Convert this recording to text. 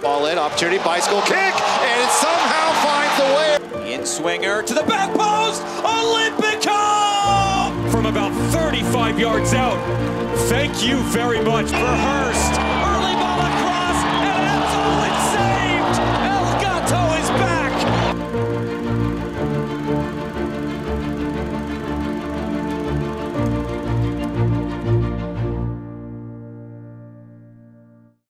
Ball in, opportunity, bicycle kick, and it somehow finds the way. In swinger to the back post, Olympico! From about 35 yards out. Thank you very much for Hurst.